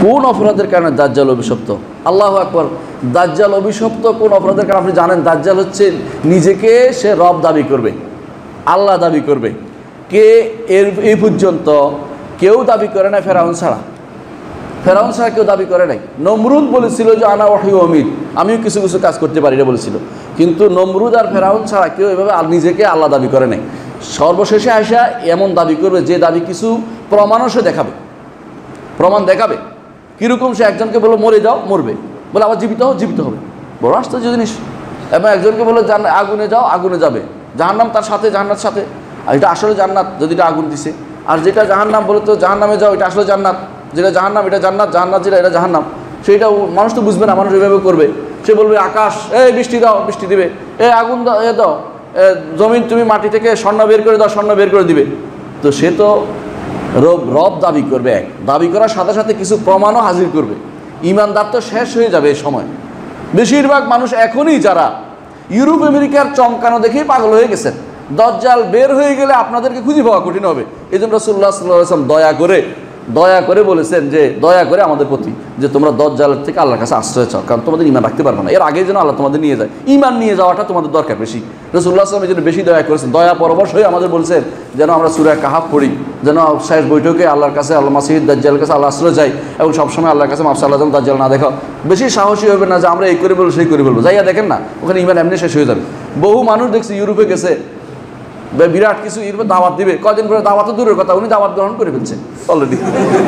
কোন অপরাধের কারণে দাজ্জাল অভিশপ্ত? আল্লাহু আকবার। দাজ্জাল অভিশপ্ত কোন অপরাধের কারণে? আপনি জানেন দাজ্জাল হচ্ছে নিজেকে সে রব দাবি করবে, আল্লাহ দাবি করবে। কে এই পর্যন্ত কেউ দাবি করে না ফেরাউন ছাড়া। ফেরাউন ছাড়া কেউ দাবি করে নাই। নমরুদ বলেছিল যে আনা ওয়াহিউ অমিদ, আমিও কিছু কিছু কাজ করতে পারি না বলেছিল। কিন্তু নমরুদ আর ফেরাউন ছাড়া কেউ এভাবে নিজেকে আল্লাহ দাবি করে নাই। সর্বশেষে আয়সা এমন দাবি করবে যে দাবি কিছু প্রমাণও সে দেখাবে, প্রমাণ দেখাবে। কীরকম? সে একজনকে বলে মরে যাও, মরবে, বলে আবার জীবিত হও, জীবিত হবে। বড় আশ্চর্য জিনিস। এবং একজনকে বলে আগুনে যাও, আগুনে যাবে। জাহান্নাম তার সাথে, জান্নাত সাথে। আর এটা আসলে জান্নাত যদি এটা আগুন দিছে। আর যেটা জাহান্নাম বলে তো জাহান্নামে যাও, এটা আসলে জান্নাত। যেটা জাহান্নাম এটা জান্নাত, জান্নাত যেটা এটা জাহান্নাম। সেইটা মানুষ তো বুঝবে না, মানুষ এভাবে করবে। সে বলবে আকাশ এই বৃষ্টি দাও, বৃষ্টি দিবে। আগুন দাও, দাও জমিন, তুমি মাটি থেকে স্বর্ণ বের করে দাও, স্বর্ণ বের করে দিবে। তো সে তো রব দাবি করবে। এক দাবি করার সাথে সাথে কিছু প্রমাণও হাজির করবে। ইমানদার তো শেষ হয়ে যাবে এই সময়। বেশিরভাগ মানুষ এখনই যারা ইউরোপ আমেরিকার চমকানো দেখেই পাগল হয়ে গেছেন। দাজ্জাল বের হয়ে গেলে আপনাদেরকে খুঁজে পাওয়া কঠিন হবে। এই জন্য রাসূলুল্লাহ সাল্লাল্লাহু আলাইহি ওয়াসাল্লাম দয়া করে বলেছেন যে দয়া করে আমাদের প্রতি যে তোমরা দাজ্জালের থেকে আল্লাহর কাছে আশ্রয় চাও, কারণ তোমাদের ঈমান রাখতে পারবে না। এর আগে যেন আল্লাহ তোমাদের নিয়ে যায়, ঈমান নিয়ে যাওয়াটা তোমাদের দরকার বেশি। রাসূলুল্লাহ সাল্লাল্লাহু আলাইহি ওয়াসাল্লাম এই জন্য বেশি দয়া করেছেন। দয়া পরবশ হয়ে আমাদের বলছেন যেন আমরা সূরা কাহাফ পড়ি, যেন শেষ বৈঠকে আল্লাহর কাছে, আল্লাহ মাসিহ দাজ্জালের কাছে আল্লাহ আশ্রয় যাই, এবং সবসময় আল্লাহর কাছে মাফ আল্লাহ যেন দাজ্জাল না দেখো। বেশি সাহসী হবে না যে আমরা এই করে বলবো সেই করে বলবো। যাইয়া দেখেন না, ওখানে ঈমান এমনি শেষ হয়ে যাবে। বহু মানুষ দেখছি ইউরোপে গেছে, বিরাট কিছু ইউরোপে দাওয়াত দিবে, কদিন পরে দাওয়াত দূরের কথা, উনি দাওয়াত গ্রহণ করে ফেলছেন অলরেডি।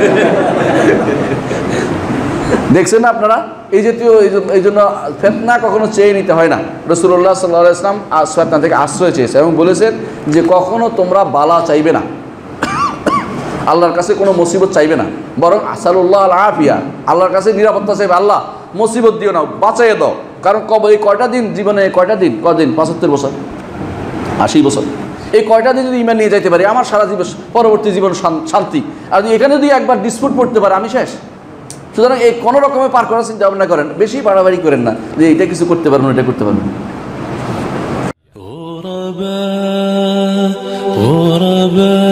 দেখছেন না আপনারা? এই জাতীয় এই জন্য ফিতনা কখনো চেয়ে নিতে হয় না। রাসূলুল্লাহ সাল্লাল্লাহু আলাইহি ওয়াসাল্লাম ফিতনা থেকে আশ্রয় চেয়েছে এবং বলেছেন যে কখনো তোমরা বালা চাইবে না, আল্লাহর কাছে কোনো মুসিবত চাইবে না, বরং আসালুল্লাহ আল আফিয়া, আল্লাহর কাছে নিরাপত্তা চাইবে। আল্লাহ মুসিবত দিও না, বাঁচাইয়ে দাও। কারণ এই কয়টা দিন জীবনে, কয়টা দিন, কদিন, 75 বছর, 80 বছর, এই কয়টা দিন যদি ঈমান নিয়ে যাইতে পারি, আমার সারা জীবন পরবর্তী জীবন শান্তি। আর এখানে যদি একবার ডিসপুট পড়তে পারে আমি শেষ। সুতরাং এই কোনো রকমে পার করার চিন্তা ভাবনা করেন, বেশি বাড়াবাড়ি করেন না যে এটা কিছু করতে পারবেন, এটা করতে পারবেন। ও রবা